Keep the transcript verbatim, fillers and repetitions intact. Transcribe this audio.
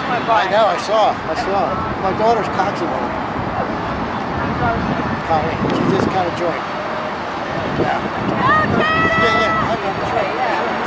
went by. I know, I saw. I saw. My daughter's coxing on it. Colleen. She just kind of joined. Yeah. Okay. Yeah, yeah. I remember. Okay, yeah.